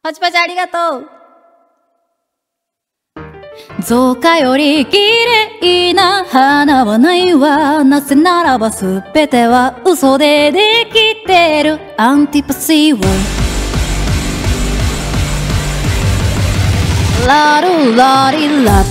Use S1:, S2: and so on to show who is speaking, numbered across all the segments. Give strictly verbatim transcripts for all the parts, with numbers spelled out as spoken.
S1: パチパチありがとう。造花より綺麗な花はないわ。なぜならば全ては嘘でできてる。アンティパシーをラルラリラ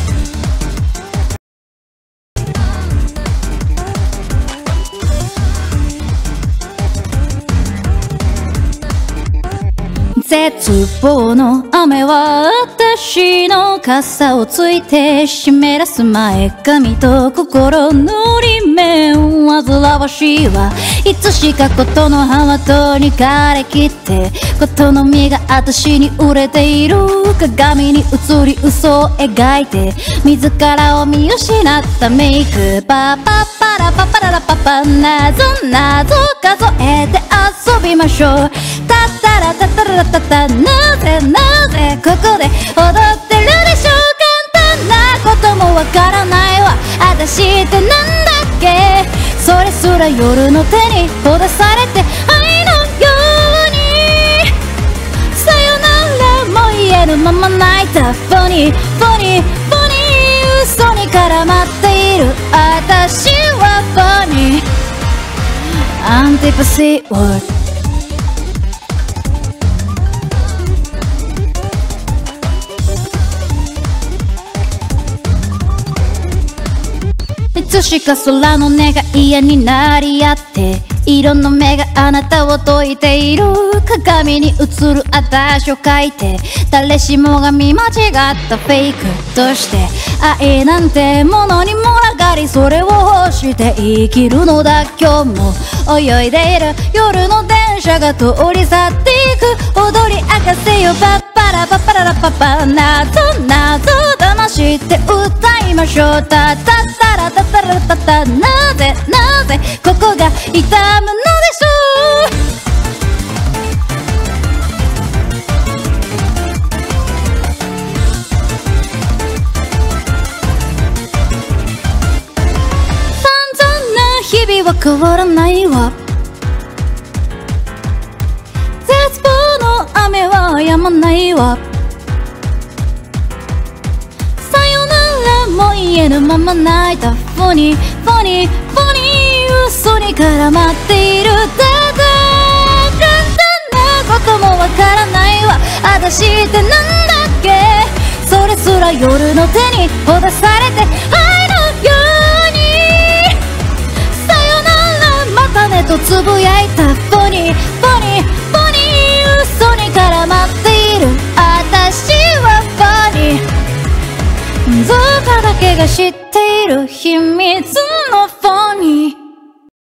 S1: 絶望の雨は私の傘をついて湿らす前髪と心のり面煩わしいはいつしかことの葉はとに枯れきってことの実が私に売れている。鏡に映り嘘を描いて自らを見失ったメイクパパパラパパララパパなぞなぞ数えて遊びましょう。タッタラタッタララタッタなぜなぜここで踊ってるでしょう。簡単なこともわからないわ。私ってなんだっけ。それすら夜の手にほだされて愛のようにさよならも言えぬまま泣いた。フォニーフォニーフォニー嘘に絡まっている私はフォニーアンティパシーワードいつしか空の音が嫌になり合って色の目があなたを解いている。鏡に映る私を描いて誰しもが見間違ったフェイクとして愛なんてものに群がりそれを欲して生きるのだ。今日も泳いでいる夜の電車が通り去っていく。踊り明かせよパッパラパパララパパなぞなぞ騙して歌いましょう。タタッタラタタラタタなぜなぜここが痛むのでしょう。日々は変わらないわ。絶望の雨は止まないわ。さよならも言えぬまま泣いた。フォニーフォニーフォニー嘘に絡まっている。だが簡単なこともわからないわ。私ってなんだっけ。それすら夜の手にほだされて愛のようにとつぶやいた。フォニーフォニーフォニー嘘に絡まっている私はフォニー造花だけが知っている秘密のフォニー